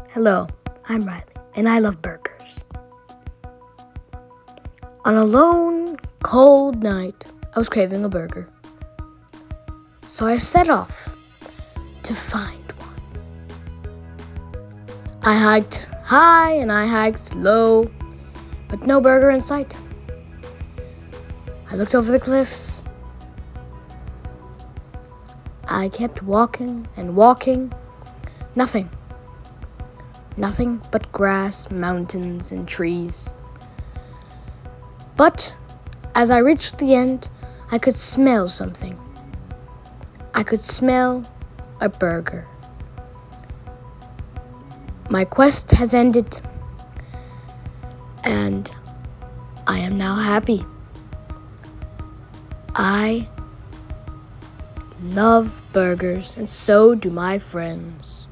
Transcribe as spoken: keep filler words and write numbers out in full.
Hello, I'm Riley, and I love burgers. On a lone, cold night, I was craving a burger. So I set off to find one. I hiked high and I hiked low, but no burger in sight. I looked over the cliffs. I kept walking and walking. Nothing. Nothing but grass, mountains, and trees. But as I reached the end, I could smell something. I could smell a burger. My quest has ended, and I am now happy. I love burgers, and so do my friends.